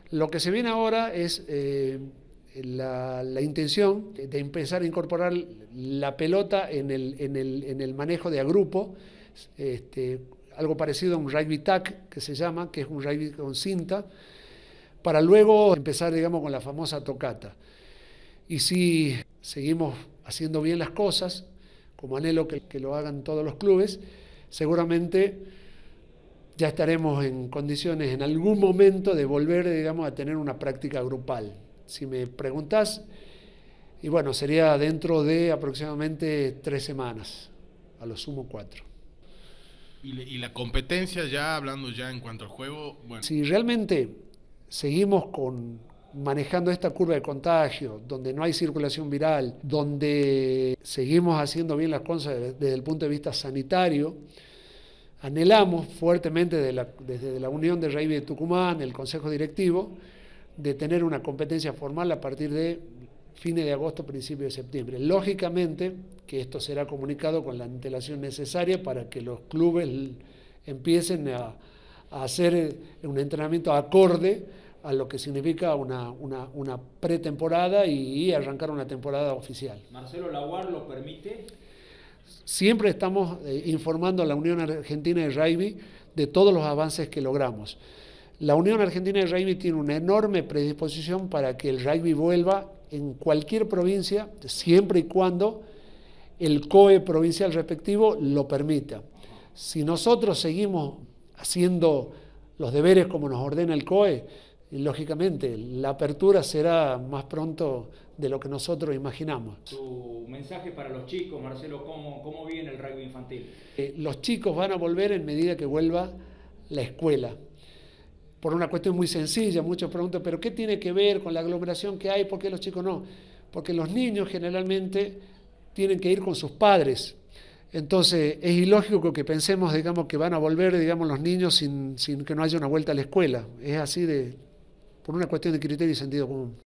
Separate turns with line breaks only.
Lo que se viene ahora es la intención de empezar a incorporar la pelota en el manejo de agrupo, algo parecido a un rugby tag que se llama, que es un rugby con cinta, para luego empezar, digamos, con la famosa tocata. Y si seguimos haciendo bien las cosas, como anhelo que lo hagan todos los clubes, seguramente ya estaremos en condiciones en algún momento de volver, digamos, a tener una práctica grupal. Si me preguntás, y bueno, sería dentro de aproximadamente 3 semanas, a lo sumo 4.
Y la competencia, ya hablando ya en cuanto al juego, bueno.
Si realmente seguimos manejando esta curva de contagio, donde no hay circulación viral, donde seguimos haciendo bien las cosas desde el punto de vista sanitario, anhelamos fuertemente desde la Unión de Rugby de Tucumán, el Consejo Directivo, de tener una competencia formal a partir de fines de agosto, principios de septiembre. Lógicamente que esto será comunicado con la antelación necesaria para que los clubes empiecen a hacer un entrenamiento acorde a lo que significa una pretemporada y arrancar una temporada oficial.
¿Marcelo Laguar lo permite?
Siempre estamos informando a la Unión Argentina de Rugby de todos los avances que logramos. La Unión Argentina de Rugby tiene una enorme predisposición para que el rugby vuelva en cualquier provincia, siempre y cuando el COE provincial respectivo lo permita. Si nosotros seguimos haciendo los deberes como nos ordena el COE, lógicamente la apertura será más pronto de lo que nosotros imaginamos.
Tu mensaje para los chicos, Marcelo, ¿cómo viene el rugby infantil?
Los chicos van a volver en medida que vuelva la escuela. Por una cuestión muy sencilla, muchos preguntan, ¿pero qué tiene que ver con la aglomeración que hay? ¿Por qué los chicos no? Porque los niños generalmente tienen que ir con sus padres. Entonces es ilógico que pensemos, digamos, que van a volver, digamos, los niños sin que no haya una vuelta a la escuela. Es así por una cuestión de criterio y sentido común.